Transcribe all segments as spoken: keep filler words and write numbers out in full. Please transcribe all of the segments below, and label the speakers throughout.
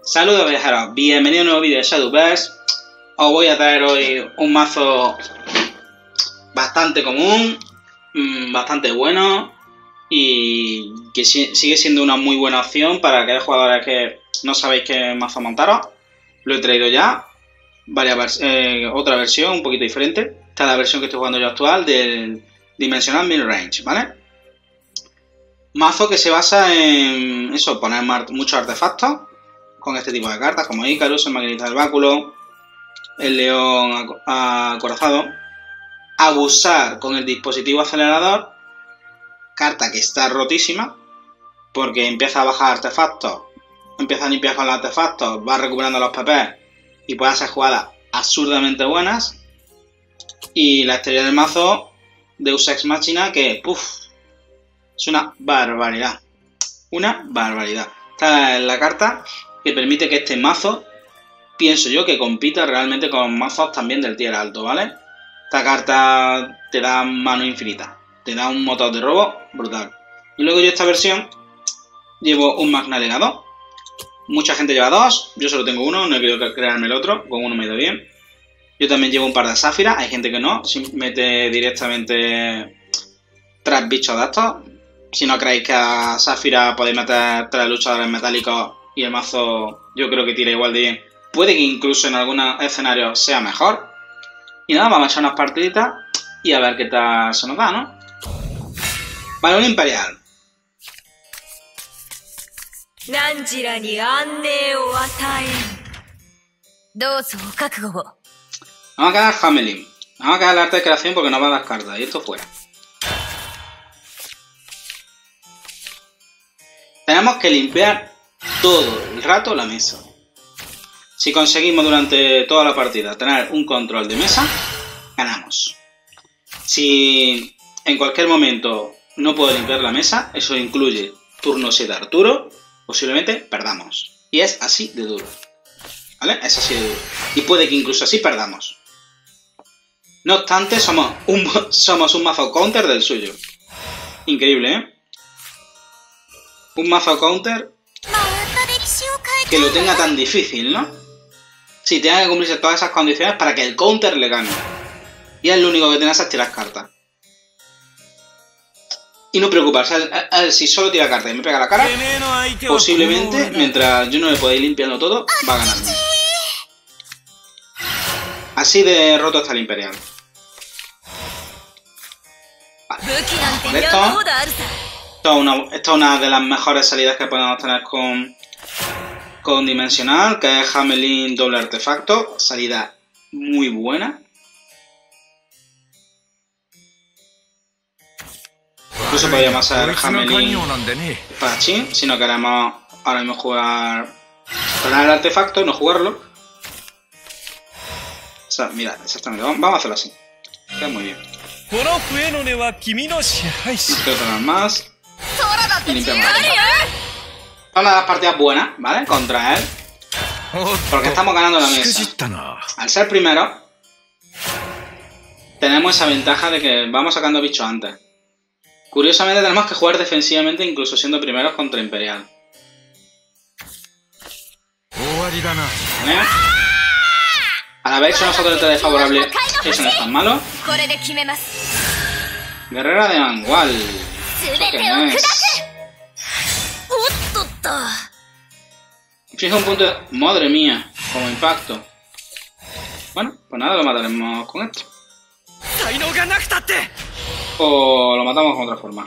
Speaker 1: Saludos viajeros, bienvenidos a un nuevo vídeo de Shadowverse. Os voy a traer hoy un mazo bastante común, bastante bueno y que sigue siendo una muy buena opción para aquellos jugadores que no sabéis qué mazo montaros. Lo he traído ya, varias eh, otra versión un poquito diferente. Esta es la versión que estoy jugando yo actual del Dimensional Midrange, ¿vale? Mazo que se basa en eso, poner muchos artefactos con este tipo de cartas, como Icarus, el Maquinista del Báculo, el León Acorazado. Abusar con el dispositivo acelerador, carta que está rotísima, porque empieza a bajar artefactos, empieza a limpiar con los artefactos, va recuperando los P P y puede hacer jugadas absurdamente buenas. Y la estrella del mazo, Deus Ex Machina, que puff, es una barbaridad. Una barbaridad. Esta es la carta que permite que este mazo, pienso yo, que compita realmente con mazos también del tier alto, ¿vale? Esta carta te da mano infinita. Te da un motor de robo brutal. Y luego yo esta versión llevo un Magna Legado. Mucha gente lleva dos. Yo solo tengo uno, no he querido crearme el otro. Con uno me he ido bien. Yo también llevo un par de Zafira. Hay gente que no. Mete directamente tres bichos de estos. Si no creéis que a Zafira podéis meter tres luchadores metálicos y el mazo yo creo que tira igual de bien. Puede que incluso en algunos escenarios sea mejor. Y nada, vamos a echar unas partiditas y a ver qué tal se nos da, ¿no? Balón Imperial. Vamos a quedar Hamelin. Vamos a quedar el arte de creación porque nos va a dar cartas. Y esto fuera. Tenemos que limpiar todo el rato la mesa. Si conseguimos durante toda la partida tener un control de mesa, ganamos. Si en cualquier momento no puedo limpiar la mesa, eso incluye turno siete Arturo, posiblemente perdamos. Y es así de duro. ¿Vale? Es así de duro. Y puede que incluso así perdamos. No obstante, somos un, somos un mazo counter del suyo. Increíble, ¿eh? Un mazo counter que lo tenga tan difícil, ¿no? Sí, tenga que cumplirse todas esas condiciones para que el counter le gane. Y es lo único que tienes es tirar cartas. Y no preocuparse, a ver, si solo tira cartas y me pega la cara, posiblemente, mientras yo no le pueda ir limpiando todo, va a ganarme. Así de roto está el Imperial. Vale, por esto. Esto es, una, esto es una de las mejores salidas que podemos tener con, con Dimensional, que es Hamelin doble artefacto. Salida muy buena. Incluso podríamos hacer Hamelin espadachín, si no queremos ahora mismo jugar ganar el artefacto y no jugarlo. O sea, mira, exactamente, vamos a hacerlo así. Queda muy bien. Otro más. Y limpiamos. Es una de las partidas buenas, ¿vale? Contra él. Porque estamos ganando la mesa. Al ser primero, tenemos esa ventaja de que vamos sacando bichos antes. Curiosamente tenemos que jugar defensivamente incluso siendo primeros contra Imperial. ¿Vale? Al haber hecho nosotros el trade favorable, eso no es tan malo. Guerrera de Mangual. ¿Eso qué es? Fija un punto de... Madre mía, como impacto. Bueno, pues nada, lo mataremos con esto. O lo matamos de otra forma.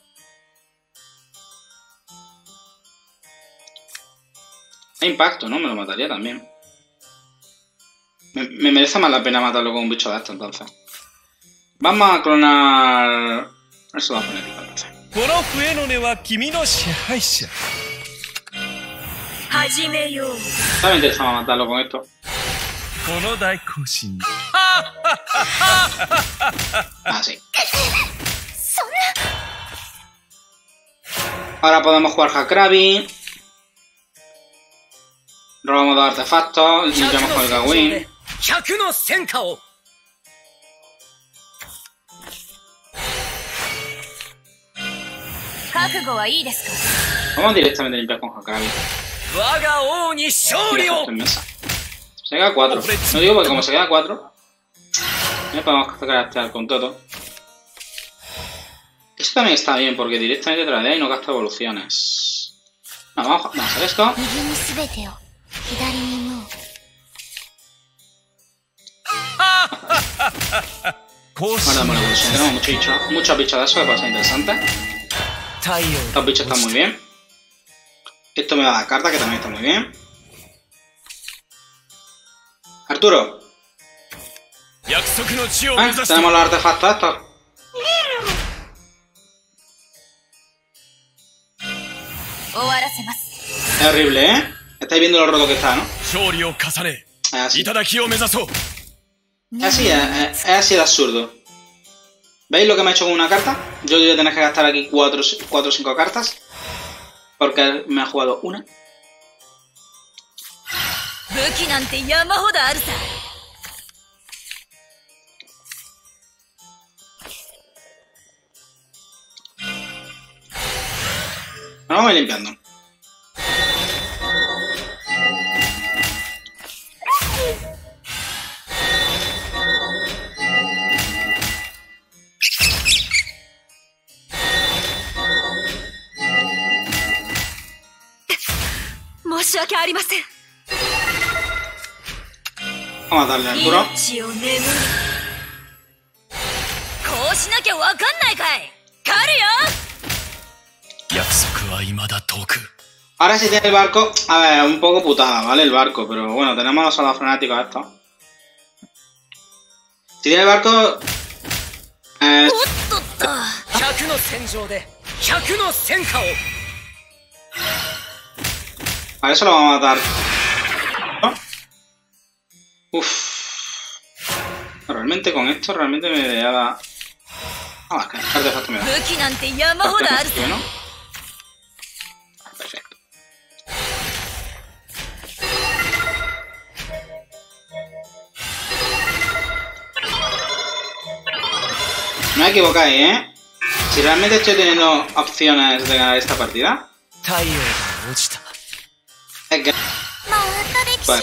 Speaker 1: E impacto, ¿no? Me lo mataría también. Me, me merece más la pena matarlo con un bicho de esto, entonces. Vamos a clonar... Eso va a poner entonces. Está interesante matarlo con esto. Ah, sí. Ahora podemos jugar Hakrabi. Robamos dos artefactos. Limpiamos con el Gawain. Vamos directamente a limpiar con Hakrabi. En mesa. Se queda cuatro. No digo porque como se queda cuatro, ya podemos craftear con todo. Esto también está bien porque directamente te la da y no gasta evoluciones. No, vamos, vamos a hacer esto. Ahora damos la evolución. Tenemos muchos bichos, muchos bichos de eso que puede ser interesante. Estos bichos están muy bien. Esto me da la carta que también está muy bien. Arturo. ¿Eh? Tenemos los artefactos estos. Es horrible, ¿eh? Estáis viendo lo roto que está, ¿no? Es así. Es así, es, es así de absurdo. ¿Veis lo que me ha hecho con una carta? Yo voy a tener que gastar aquí cuatro o cinco cartas. Porque me ha jugado una. Ahora vamos limpiando. Vamos a darle al puro. Ahora sí tiene el barco. A ver, un poco putada, ¿vale? El barco, pero bueno, tenemos los soldados fanáticos estos. Si tiene el barco... Eh... Vale, eso lo vamos a matar. Uff. Realmente con esto, realmente me da... Ah, es que el artefacto me da. ¿No? Perfecto. No me equivocáis, ¿eh? Si realmente estoy teniendo opciones de ganar esta partida... Es que... Pues,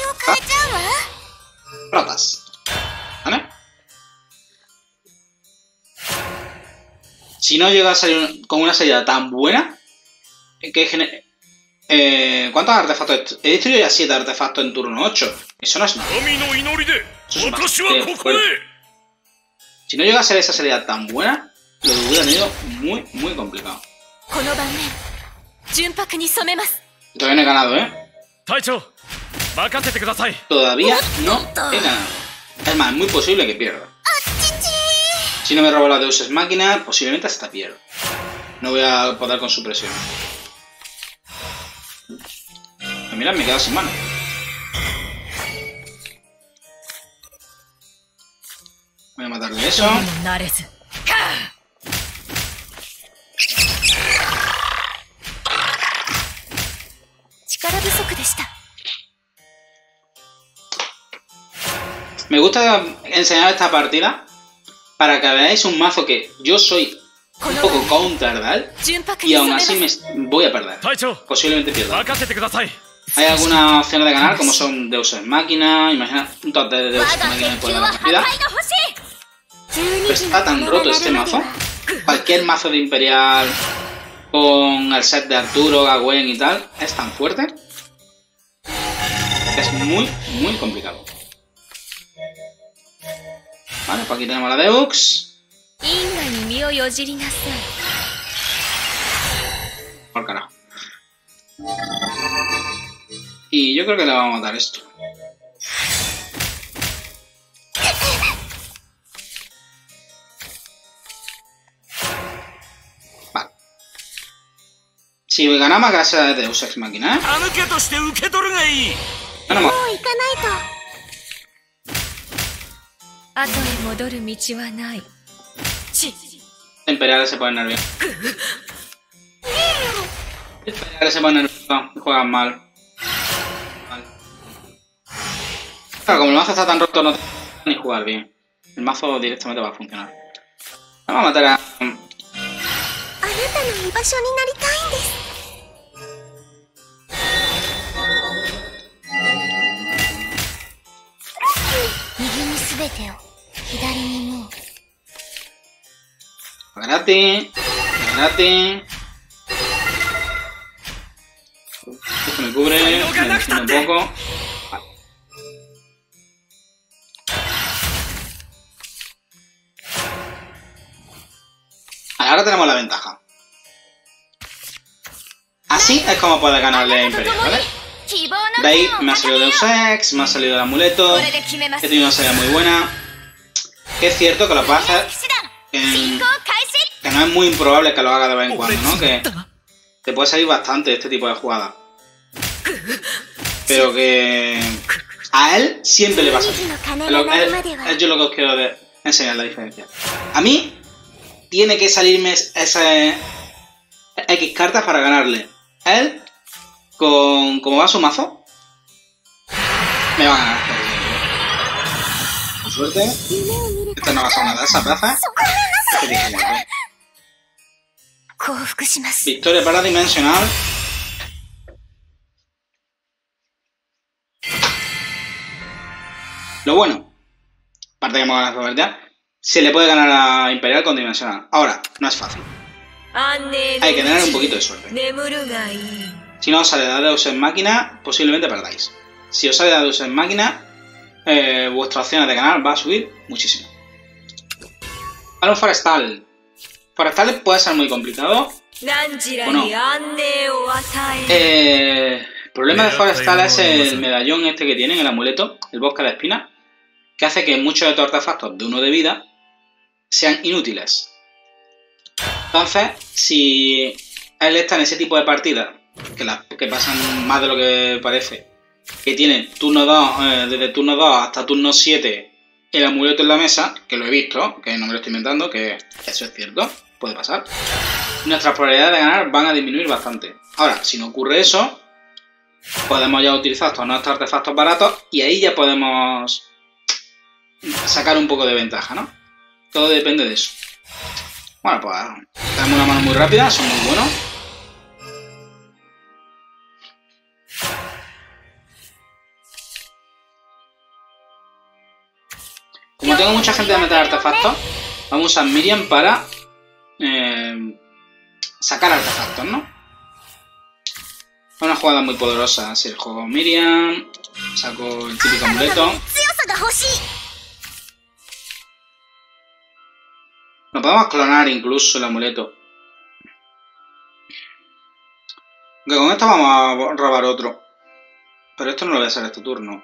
Speaker 1: rotas. ¿Vale? Si no llega a salir con una salida tan buena... Que genere... Eh, ¿Cuántos artefactos? He destruido ya siete artefactos en turno ocho. Eso no es nada. Eso es bastante fuerte. Si no llega a ser esa salida tan buena, lo hubiera tenido muy, muy complicado. Y todavía no he ganado, ¿eh? Todavía no he ganado. Es más, es muy posible que pierda. Si no me robo la Deus Ex Machina, posiblemente hasta pierdo. No voy a poder con su presión. Pero mirad, me he quedado sin mano. Voy a matarle eso. Me gusta enseñar esta partida para que veáis un mazo que yo soy un poco counter, ¿vale? Y aún así me voy a perder. Posiblemente pierda. Hay algunas opciones de ganar, como son Deus Ex Machina. Imagina un top de Deus Ex Machina después de la partida. Pero está tan roto este mazo. Cualquier mazo de Imperial con el set de Arturo, Gawain y tal es tan fuerte que es muy, muy complicado. Vale, pues aquí tenemos la Deux. Por carajo. Y yo creo que le vamos a matar esto. Vale. Si ganamos gracias a Deus Ex Machina, ¿eh? Ganamos. Imperiales se ponen nerviosos. Imperiales se ponen nerviosos y juegan mal. Vale. Claro, como el mazo está tan roto, no te ni jugar bien. El mazo directamente va a funcionar. Vamos a matar a... Gratis. Gratis. Esto me cubre. Me defiende un poco. Ahora tenemos la ventaja. Así es como puedes ganarle a Imperial, ¿vale? De ahí me ha salido Deus Ex, me ha salido el amuleto. He tenido una salida muy buena. Que es cierto que lo puedes hacer. Que, que no es muy improbable que lo haga de vez en cuando, ¿no? Que te puede salir bastante este tipo de jugadas. Pero que a él siempre le pasa. Es, lo, es, es yo lo que os quiero de, enseñar la diferencia. A mí tiene que salirme esas X cartas para ganarle. Él, con como va su mazo, me va a ganar. Con suerte. Esta no va a ser una de esas plazas. Victoria para Dimensional. Lo bueno, aparte que hemos ganado la verdad, se le puede ganar a Imperial con Dimensional. Ahora, no es fácil. Hay que tener un poquito de suerte. Si no os sale de Deus Ex Machina, posiblemente perdáis. Si os sale de Deus Ex Machina, eh, vuestras opciones de ganar va a subir muchísimo. Ahora un Forestal. Forestal puede ser muy complicado. Bueno, eh, el problema de Forestal es el medallón este que tienen, el amuleto, el bosque de espinas, que hace que muchos de estos artefactos de uno de vida sean inútiles. Entonces, si él está en ese tipo de partidas, que, la, que pasan más de lo que parece, que tienen turno dos, eh, desde turno dos hasta turno siete el amuleto en la mesa, que lo he visto, que no me lo estoy inventando, que eso es cierto, puede pasar, nuestras probabilidades de ganar van a disminuir bastante. Ahora, si no ocurre eso, podemos ya utilizar todos nuestros artefactos baratos y ahí ya podemos sacar un poco de ventaja, ¿no? Todo depende de eso. Bueno, pues tenemos una mano muy rápida, son muy buenos. Como tengo mucha gente de meter artefactos, vamos a usar Miriam para eh, sacar artefactos, ¿no? Es una jugada muy poderosa. Si el juego Miriam, saco el típico amuleto. Lo podemos clonar incluso el amuleto. Que con esto vamos a robar otro. Pero esto no lo voy a hacer este turno.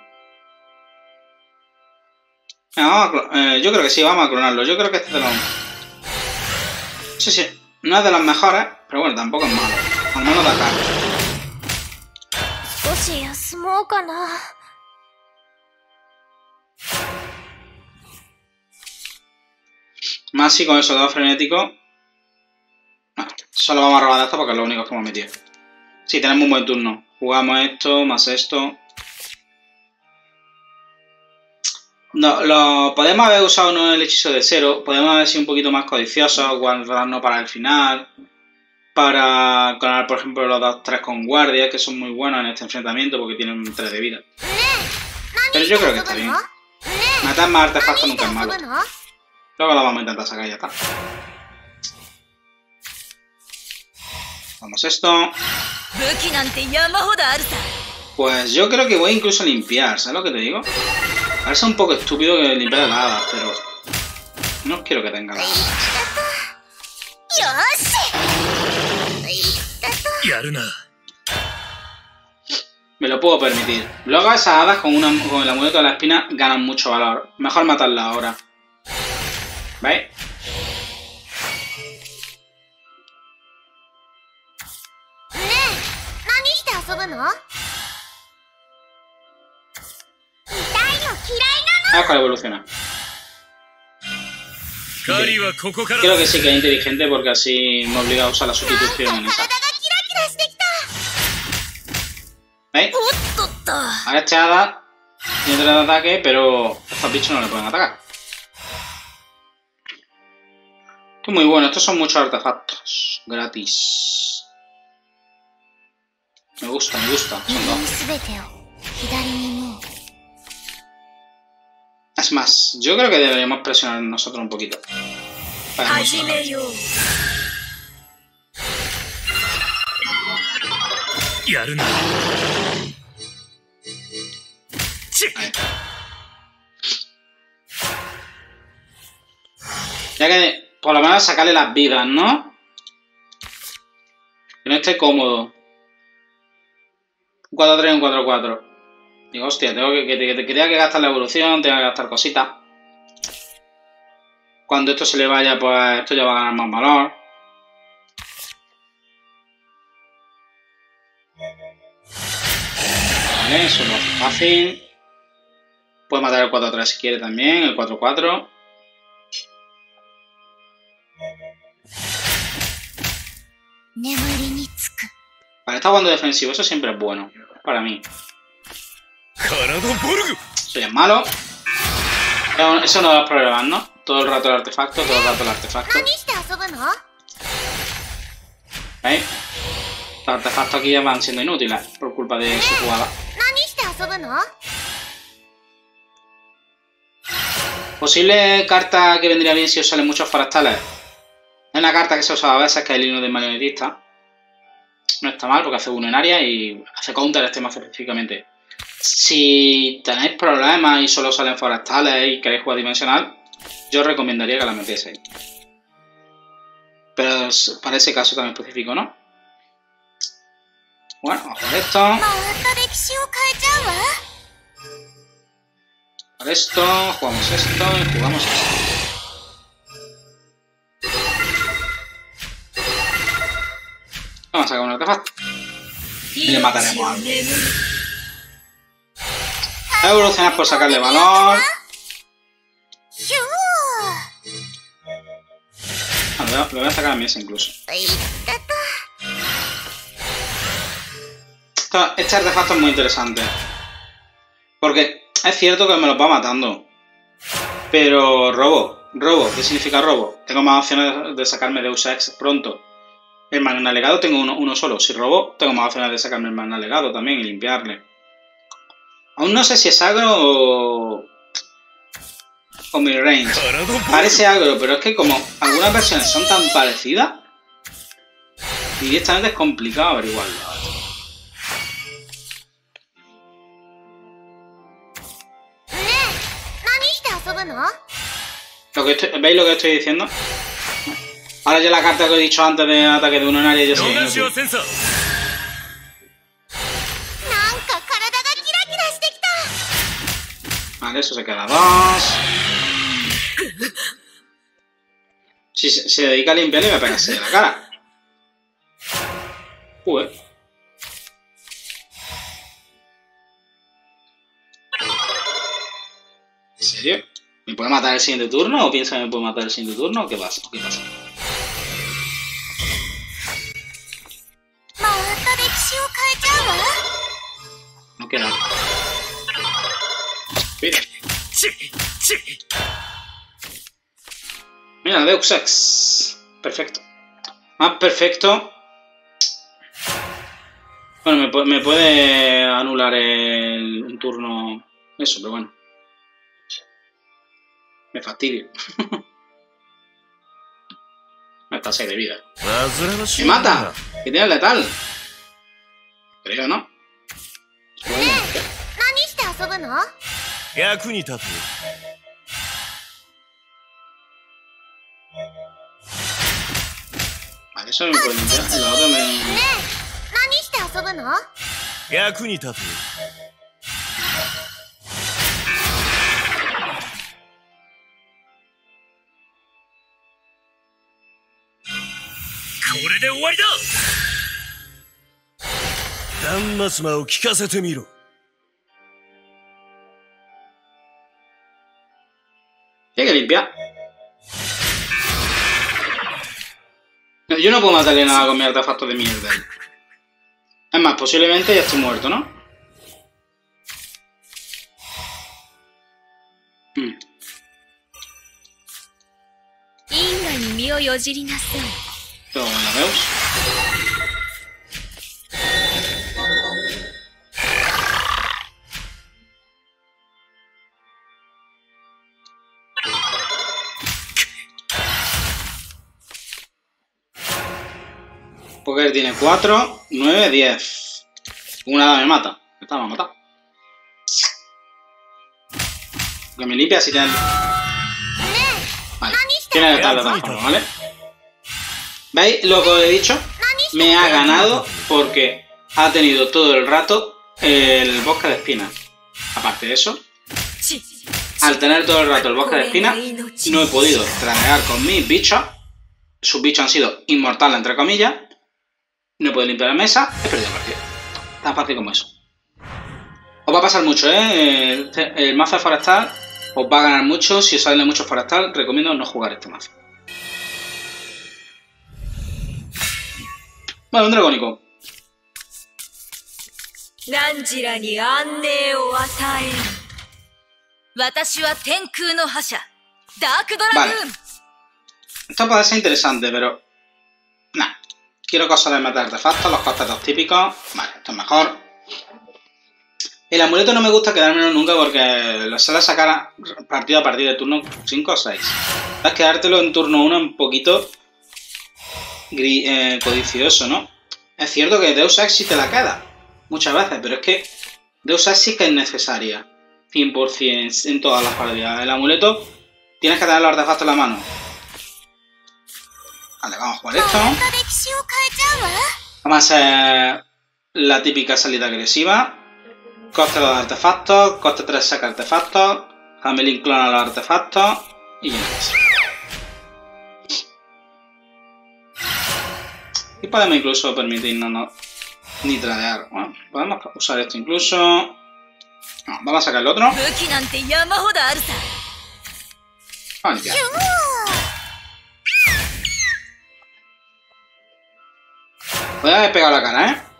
Speaker 1: Vamos a eh, yo creo que sí, vamos a clonarlo. Yo creo que este es de los... Sí, sí. No es de los mejores, pero bueno, tampoco es malo. Al menos da cara. Más si con el soldado frenético. No, solo vamos a robar de esto porque es lo único que hemos metido. Sí, tenemos un buen turno. Jugamos esto, más esto. No, lo podemos haber usado no el hechizo de cero. Podemos haber sido un poquito más codiciosos, guardarnos para el final. Para clonar, por ejemplo, los dos tres con guardia, que son muy buenos en este enfrentamiento porque tienen tres de vida. Pero yo creo que está bien. Matar más artefactos nunca es malo. Luego lo vamos a intentar sacar y ya está. Vamos esto. Pues yo creo que voy incluso a limpiar, ¿sabes lo que te digo? Parece un poco estúpido que limpiar las hadas, pero no quiero que tenga las hadas. Me lo puedo permitir. Luego esas hadas con, una, con el amuleto de la espina ganan mucho valor. Mejor matarlas ahora. ¿Veis? A ver cuál evoluciona. Creo que sí que es inteligente porque así me obliga a usar la sustitución en esa. ¿Veis? Ahora este hada tiene tres de ataque, pero estos bichos no le pueden atacar. Esto es muy bueno, estos son muchos artefactos gratis. Me gusta, me gusta, son dos. Es Es más, yo creo que deberíamos presionar nosotros un poquito. Para ya que por lo menos sacarle las vidas, ¿no? Que no esté cómodo. Un cuatro tres, un cuatro cuatro. Digo, hostia, tengo que, que, que, que tenga que gastar la evolución, tenga que gastar cositas. Cuando esto se le vaya, pues esto ya va a ganar más valor. Vale, eso lo hace fácil. Puede matar el cuatro tres si quiere también, el cuatro cuatro. Vale, está jugando defensivo, eso siempre es bueno. Para mí. Eso ya es malo. Eso no da problemas, ¿no? Todo el rato el artefacto, todo el rato el artefacto. ¿Veis? Los artefactos aquí ya van siendo inútiles por culpa de su jugada. Posible carta que vendría bien si os salen muchos forestales. Es una carta que se usa a veces, que es el himno del marionetista. No está mal porque hace uno en área y hace counter este mazo específicamente. Si tenéis problemas y solo salen forestales y queréis jugar dimensional, yo os recomendaría que la metieseis. Pero para ese caso también específico, ¿no? Bueno, vamos a por esto. Por esto, jugamos esto y jugamos esto. Vamos a sacar un artefacto. Y le mataremos a algo. Evolucionar por sacarle valor. Ah, lo, voy a, lo voy a sacar a mí ese incluso. Esto, este artefacto es muy interesante. Porque es cierto que me los va matando. Pero robo. Robo. ¿Qué significa robo? Tengo más opciones de sacarme Deus Ex pronto. El magna legado tengo uno, uno solo. Si robo, tengo más opciones de sacarme el magna legado también y limpiarle. Aún no sé si es agro o... o midrange. Parece agro, pero es que como algunas versiones son tan parecidas, directamente es complicado averiguarlo. Lo que estoy, ¿veis lo que estoy diciendo? Ahora ya la carta que he dicho antes de ataque de uno en área ya se viene. Vale, eso se queda dos. Si se, se dedica a limpiar, le voy a pegarse de la cara. Uy. ¿En serio? ¿Me puede matar el siguiente turno? ¿O piensa que me puede matar el siguiente turno? ¿O qué pasa? ¿Qué pasa? No queda. Mira. Mira, Deus Ex. Perfecto. Más perfecto. Bueno, me, puede, me puede anular el, un turno. Eso, pero bueno. Me fastidio. Me está seis de vida. ¡Me mata! ¡Que tiene letal! Creo, ¿no? Vale, eso me puede limpiar. El otro me... Tiene que limpiar. Yo no puedo matarle nada con mi artefacto de mierda. Es más, posiblemente ya estoy muerto, ¿no? Hmm. Todo la veo. Joker tiene cuatro, nueve, diez. Una hada me mata. Esta me va a matar. Que me limpia si tiene... Vale. Tiene que estar de todas formas, ¿vale? ¿Veis lo que os he dicho? Me ha ganado porque ha tenido todo el rato el bosque de espinas. Aparte de eso, al tener todo el rato el bosque de espinas, no he podido tradear con mis bichos. Sus bichos han sido inmortales, entre comillas. No he podido limpiar la mesa. He perdido la partida. Tan fácil como eso. Os va a pasar mucho, ¿eh? El, el mazo de forestal os va a ganar mucho. Si os sale mucho forestal, recomiendo no jugar este mazo. Bueno, un dragónico. Vale. Esto puede ser interesante, pero... Nah. Quiero cosas de meter artefactos, los costes típicos. Vale, esto es mejor. El amuleto no me gusta quedármelo nunca porque lo suele sacar partido a partir de turno cinco o seis. Es quedártelo en turno uno un poquito eh, codicioso, ¿no? Es cierto que Deus Ex sí te la queda muchas veces, pero es que Deus Ex sí que es necesaria cien por cien en todas las partidas. El amuleto tienes que tener los artefactos en la mano. Vale, vamos a jugar esto. Vamos a hacer la típica salida agresiva. Coste dos artefactos, coste tres saca artefactos, Hamelin clona los artefactos y ya está. Y podemos incluso permitirnos no, ni tradear. Bueno, podemos usar esto incluso. No, vamos a sacar el otro. Vamos a limpiar. Voy a haber pegado la cara, ¿eh?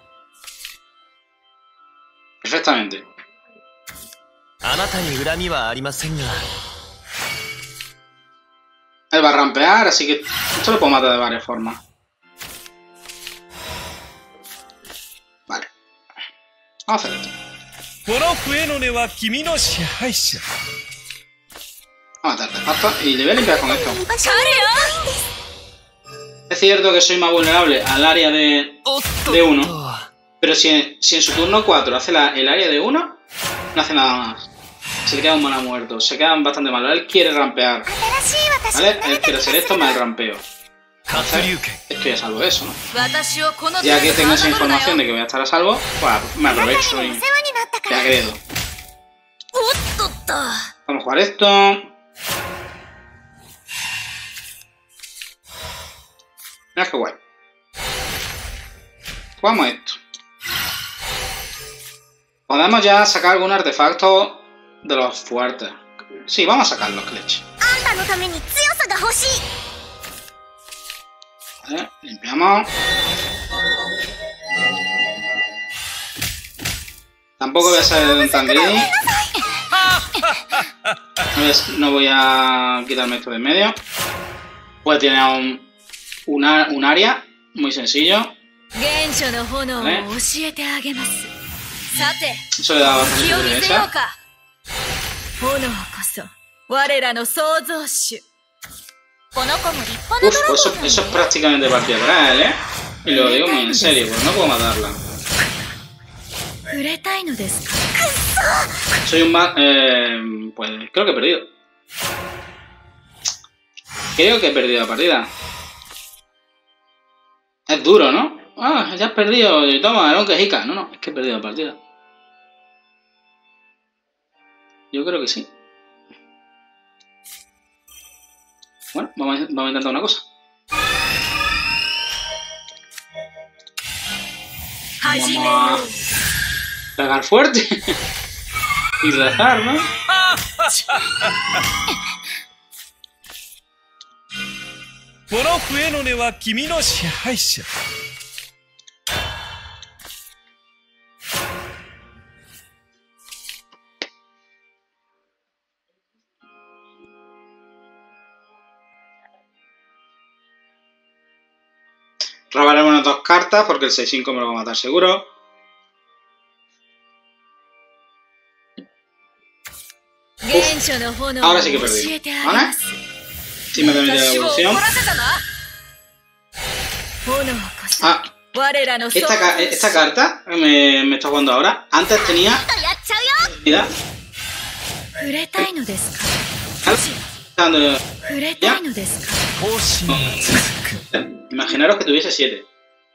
Speaker 1: Perfectamente. Él va a rampear, así que esto lo puedo matar de varias formas. Vale. Vamos a hacer esto. Vamos a matar artefactos y le voy a limpiar con esto. Es cierto que soy más vulnerable al área de, de uno. Pero si, si en su turno cuatro hace la, el área de uno, no hace nada más. Se le queda un mana muerto. Se quedan bastante mal. Él quiere rampear. ¿Vale? Él quiere hacer esto más el rampeo. Entonces, estoy a salvo de eso, ¿no? Ya que tengo esa información de que voy a estar a salvo, pues me aprovecho y te agredo. Vamos a jugar esto. Mira qué guay. Jugamos esto. Podemos ya sacar algún artefacto de los fuertes. Sí, vamos a sacar los clutch. Vale, limpiamos. Tampoco voy a ser tan greedy. No voy a quitarme esto de en medio. Pues tiene un, una, un área muy sencillo. ¿Vale? Eso le da bastante supervivencia. Uf, pues eso, eso es prácticamente partida para él, ¿eh? Y lo digo muy en serio, porque no puedo matarla. Soy un mal... Eh, pues creo que he perdido. Creo que he perdido la partida. Es duro, ¿no? Ah, ya has perdido. Toma, no que jica. No, no, es que he perdido la partida. Yo creo que sí. Bueno, vamos a, vamos a intentar una cosa. Vamos a pegar fuerte. Y rezar, ¿no? Robaremos unas dos cartas porque el seis cinco me lo va a matar seguro. Uf, ahora sí que he perdido. ¿Vale? Sí me permite la evolución. Ah, Esta, ca esta carta que me, me está jugando ahora, antes tenía... Mira. ¿Ya? Imaginaros que tuviese siete.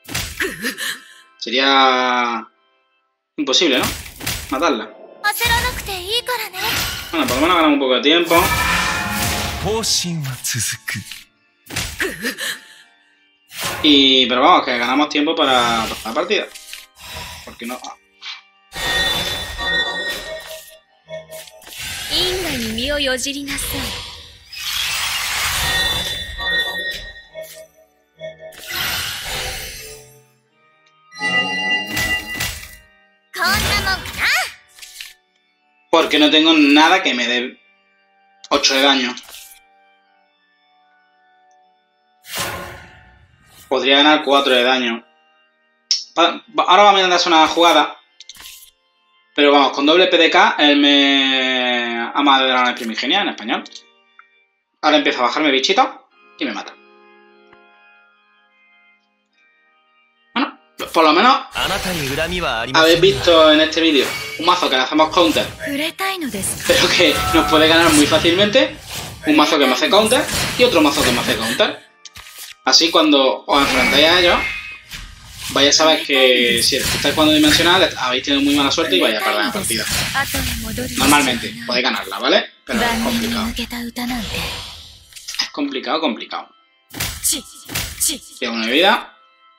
Speaker 1: Sería... imposible, ¿no? Matarla. Bueno, por lo menos ganamos un poco de tiempo. Y... pero vamos, que ganamos tiempo para, para la partida. Porque no... Porque no tengo nada que me dé ocho de daño. Podría ganar cuatro de daño. Ahora va a mandarse una jugada. Pero vamos, con doble P D K, él me ama de la primigenia en español. Ahora empieza a bajarme bichito y me mata. Bueno, por lo menos habéis visto en este vídeo un mazo que le hacemos counter, pero que nos puede ganar muy fácilmente. Un mazo que me hace counter y otro mazo que me hace counter. Así cuando os enfrentáis a ellos, vais a saber que si estáis jugando dimensional habéis tenido muy mala suerte y vais a perder la partida. Normalmente podéis ganarla, ¿vale? Pero es complicado. Es complicado, complicado. Llevo una vida.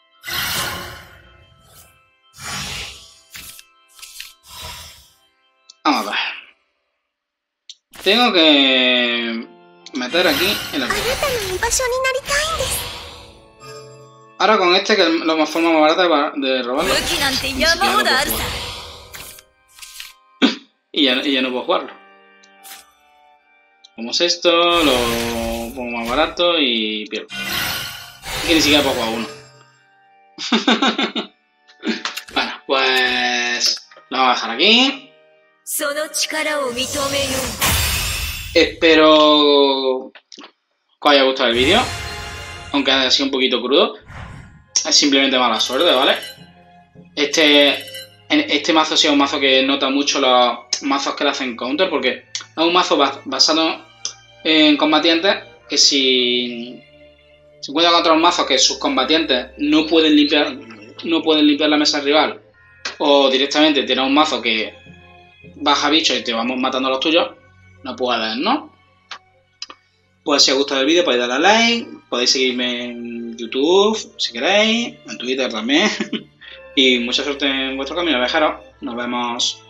Speaker 1: Vamos a ver. Tengo que meter aquí el arco. Ahora con este, que es la forma más barata de robarlo. y, ya, y ya no puedo jugarlo. Como es esto, lo pongo más barato y pierdo. Y ni siquiera puedo jugar uno. Bueno, pues lo vamos a dejar aquí. Espero que os haya gustado el vídeo. Aunque haya sido un poquito crudo. Es simplemente mala suerte, ¿vale? Este, este mazo sí es un mazo que nota mucho los mazos que le hacen counter, porque es un mazo basado en combatientes que si se encuentra contra un mazo que sus combatientes no pueden limpiar no pueden limpiar la mesa rival, o directamente tiene un mazo que baja bichos y te vamos matando a los tuyos, no puedes, ¿no? Pues si os gusta el vídeo podéis darle a like, podéis seguirme en YouTube si queréis, en Twitter también. Y mucha suerte en vuestro camino, viajeros. Nos vemos.